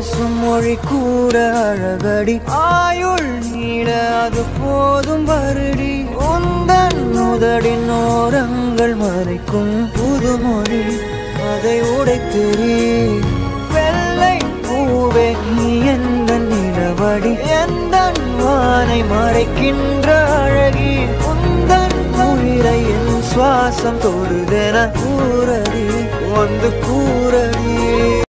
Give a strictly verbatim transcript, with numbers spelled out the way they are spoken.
பேசும் மொழி கூட அழகடி ஆயுள் நீட அது போதும் வருடி உந்தன் முதடின் ஓரங்கள் மறைக்கும் புதுமொழி அதை உடைத்தெறி வெள்ளை பூவே நீ எந்த நிலவடி எந்த வானை மறைக்கின்ற அழகி உந்தன் உயிரை என் சுவாசம் தொடுதென கூறடி வந்து கூறடி